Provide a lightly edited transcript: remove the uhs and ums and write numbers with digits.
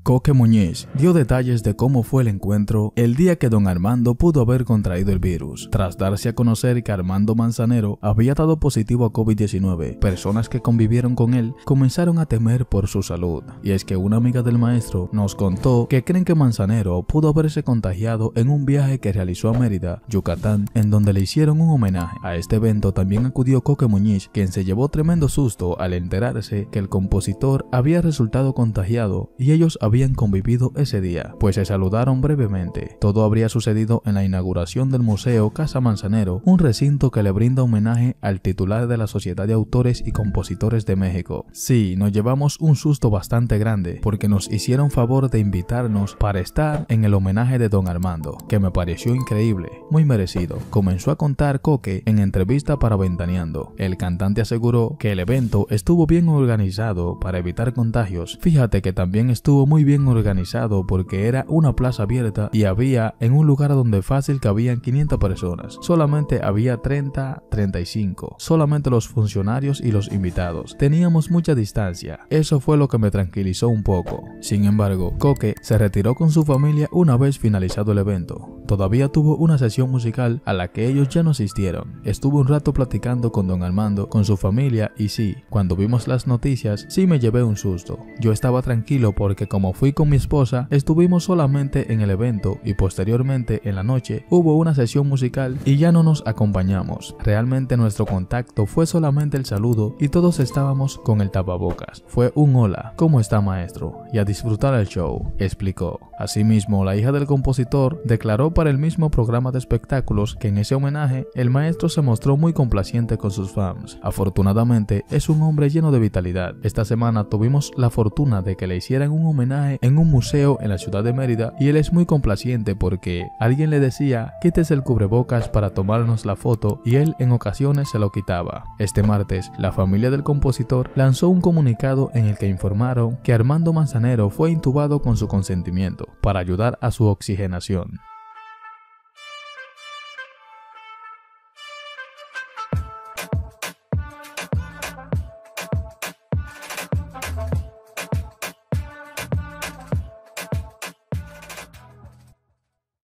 Coque Muñiz dio detalles de cómo fue el encuentro el día que don Armando pudo haber contraído el virus. Tras darse a conocer que Armando Manzanero había dado positivo a COVID-19, personas que convivieron con él comenzaron a temer por su salud. Y es que una amiga del maestro nos contó que creen que Manzanero pudo haberse contagiado en un viaje que realizó a Mérida, Yucatán, en donde le hicieron un homenaje. A este evento también acudió Coque Muñiz, quien se llevó tremendo susto al enterarse que el compositor había resultado contagiado y ellos habían convivido ese día, pues se saludaron brevemente. Todo habría sucedido en la inauguración del Museo Casa Manzanero, un recinto que le brinda homenaje al titular de la Sociedad de Autores y Compositores de México. Sí, nos llevamos un susto bastante grande, porque nos hicieron favor de invitarnos para estar en el homenaje de don Armando, que me pareció increíble, muy merecido, comenzó a contar Coque en entrevista para Ventaneando. El cantante aseguró que el evento estuvo bien organizado para evitar contagios. Fíjate que también estuvo muy bien organizado porque era una plaza abierta y había en un lugar donde fácil cabían 500 personas. Solamente había 35, solamente los funcionarios y los invitados. Teníamos mucha distancia. Eso fue lo que me tranquilizó un poco. Sin embargo, Coque se retiró con su familia una vez finalizado el evento. Todavía tuvo una sesión musical a la que ellos ya no asistieron. Estuve un rato platicando con don Armando, con su familia, y sí, cuando vimos las noticias, sí me llevé un susto. Yo estaba tranquilo porque como fui con mi esposa, estuvimos solamente en el evento y posteriormente en la noche hubo una sesión musical y ya no nos acompañamos. Realmente nuestro contacto fue solamente el saludo y todos estábamos con el tapabocas. Fue un hola, ¿cómo está maestro? Y a disfrutar el show, explicó. Asimismo, la hija del compositor declaró para el mismo programa de espectáculos que en ese homenaje el maestro se mostró muy complaciente con sus fans. Afortunadamente es un hombre lleno de vitalidad. Esta semana tuvimos la fortuna de que le hicieran un homenaje en un museo en la ciudad de Mérida y él es muy complaciente porque alguien le decía quítese el cubrebocas para tomarnos la foto y él en ocasiones se lo quitaba. Este martes la familia del compositor lanzó un comunicado en el que informaron que Armando Manzanero fue intubado con su consentimiento para ayudar a su oxigenación.